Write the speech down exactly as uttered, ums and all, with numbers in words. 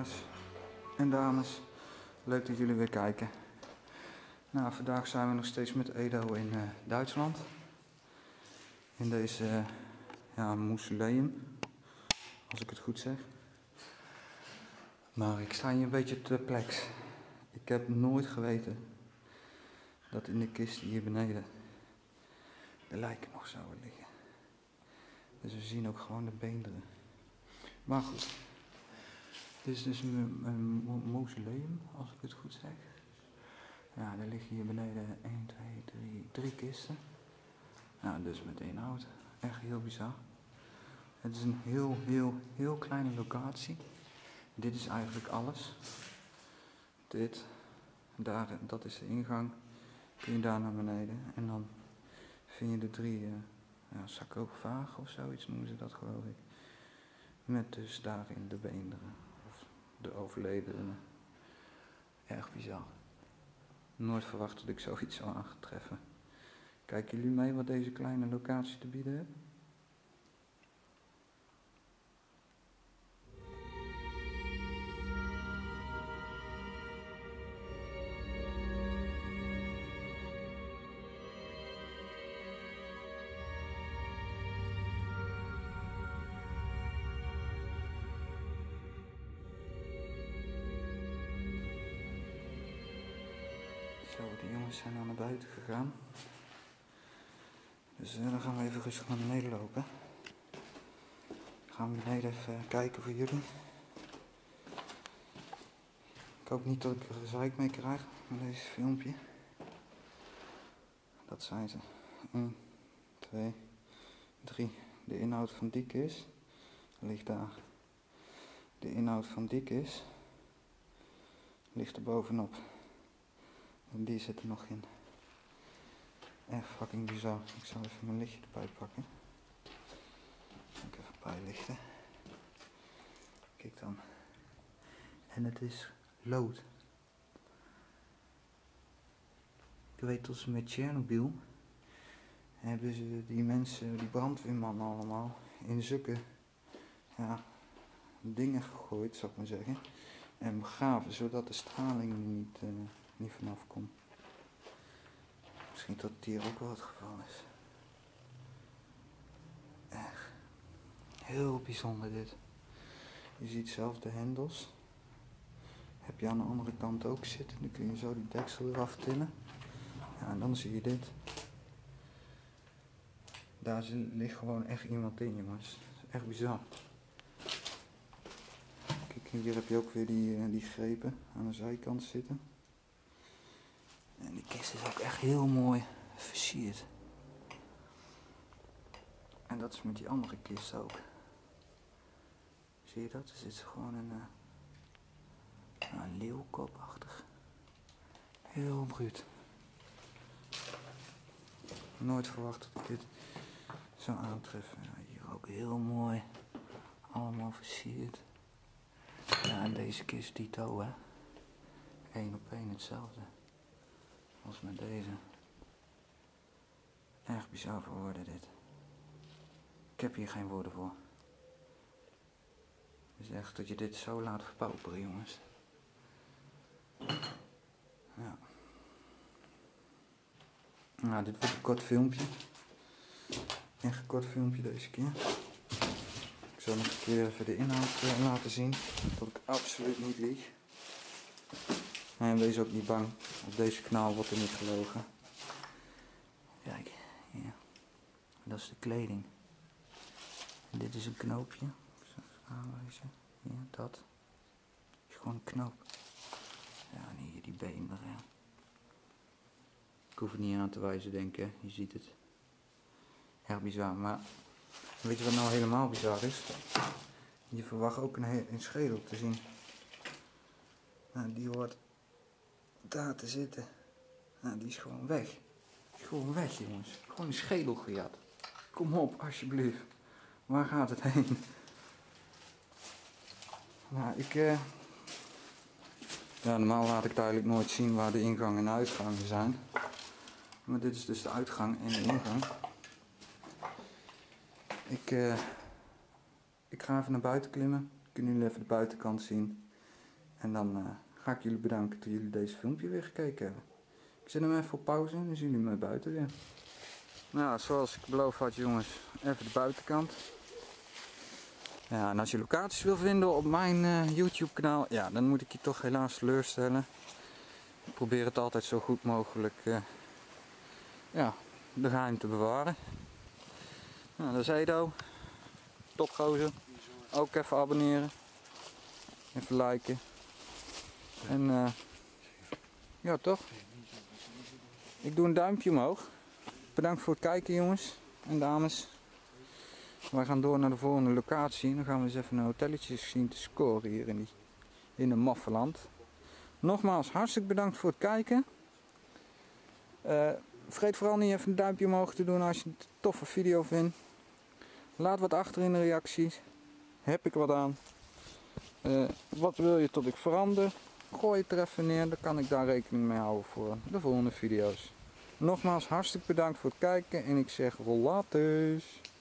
luisteraars en dames, leuk dat jullie weer kijken. Nou, vandaag zijn we nog steeds met Edo in uh, Duitsland. In deze uh, ja, mausoleum, als ik het goed zeg. Maar ik sta hier een beetje perplex. Ik heb nooit geweten dat in de kist hier beneden de lijken nog zouden liggen. Dus we zien ook gewoon de beenderen. Maar goed, dit is dus een, een mausoleum, als ik het goed zeg. Ja, er liggen hier beneden één, twee, drie, drie kisten. Ja, dus met inhoud. Echt heel bizar. Het is een heel, heel, heel kleine locatie. Dit is eigenlijk alles. Dit, daar, dat is de ingang. Kun je daar naar beneden. En dan vind je de drie uh, ja, sarcofagen of zoiets noemen ze dat, geloof ik. Met dus daarin de beenderen. Of de overledenen. Erg bizar. Nooit verwacht dat ik zoiets zou aantreffen. Kijken jullie mee wat deze kleine locatie te bieden heeft? Zo, de jongens zijn al naar buiten gegaan. Dus uh, dan gaan we even rustig naar beneden lopen. Ik ga beneden even kijken voor jullie. Ik hoop niet dat ik er gezeik mee krijg met deze filmpje. Dat zijn ze. één, twee, drie. De inhoud van die kist ligt daar. De inhoud van die kist ligt er bovenop. En die zit er nog in. Echt fucking bizar. Ik zal even mijn lichtje erbij pakken. Ik even bijlichten. Kijk dan. En het is lood. Ik weet dat ze met Tsjernobyl hebben ze die mensen, die brandweermannen allemaal, in zulke ja, dingen gegooid, zou ik maar zeggen. En begraven, zodat de straling er niet, uh, niet vanaf komt. Misschien dat het hier ook wel het geval is. Echt. Heel bijzonder dit. Je ziet zelf de hendels. Heb je aan de andere kant ook zitten. Dan kun je zo die deksel eraf tillen. Ja, en dan zie je dit. Daar ligt gewoon echt iemand in, jongens. Dat is echt bizar. Kijk, hier heb je ook weer die, die grepen aan de zijkant zitten. En die kist is ook echt heel mooi versierd. En dat is met die andere kist ook. Zie je dat? Er zit gewoon een, uh, een leeuwkopachtig. Heel bruut. Nooit verwacht dat ik dit zou aantreffen. Ja, hier ook heel mooi. Allemaal versierd. Ja, en deze kist dito, hè. Eén op één hetzelfde. Als met deze. Erg bizar voor woorden dit. Ik heb hier geen woorden voor. Het is echt dat je dit zo laat verpauperen, jongens. Ja. Nou, dit wordt een kort filmpje. Echt een kort filmpje deze keer. Ik zal nog een keer even de inhoud uh, laten zien. Dat ik absoluut niet lieg. En wees ook niet bang. Op deze kanaal wordt er niet gelogen. Kijk, hier. Dat is de kleding. En dit is een knoopje. Ik zal even aanwijzen. Hier, dat. Is gewoon een knoop. Ja, en hier die beenderen. Ik hoef er niet aan te wijzen, denk ik. Je ziet het. Erg bizar. Maar weet je wat nou helemaal bizar is? Je verwacht ook een, een schedel te zien. Nou, die hoort daar te zitten. Nou, die is gewoon weg. Die is gewoon weg, jongens. Gewoon een schedel gejat. Kom op, alsjeblieft. Waar gaat het heen? Nou, ik... Uh... Ja, normaal laat ik het eigenlijk nooit zien waar de ingang en de uitgangen zijn. Maar dit is dus de uitgang en de ingang. Ik... Uh... Ik ga even naar buiten klimmen. Kunnen jullie even de buitenkant zien. En dan uh, ga ik jullie bedanken dat jullie deze filmpje weer gekeken hebben. Ik zet hem even op pauze en dan zien jullie me buiten weer. Nou, zoals ik beloofd had jongens, even de buitenkant. Ja, en als je locaties wil vinden op mijn uh, YouTube kanaal, ja, dan moet ik je toch helaas teleurstellen. Ik probeer het altijd zo goed mogelijk uh, ja, de geheim te bewaren. Nou, dat is Edo. Topgozer. Ook even abonneren. Even liken. En uh, ja toch? Ik doe een duimpje omhoog. Bedankt voor het kijken jongens en dames. We gaan door naar de volgende locatie. En dan gaan we eens even een hotelletje zien te scoren hier in, die, in de Maffeland. Nogmaals hartstikke bedankt voor het kijken. Uh, vergeet vooral niet even een duimpje omhoog te doen als je het een toffe video vindt. Laat wat achter in de reacties. Heb ik wat aan? Uh, wat wil je tot ik verander? Gooi het er even neer, dan kan ik daar rekening mee houden voor de volgende video's. Nogmaals hartstikke bedankt voor het kijken en ik zeg rollaters.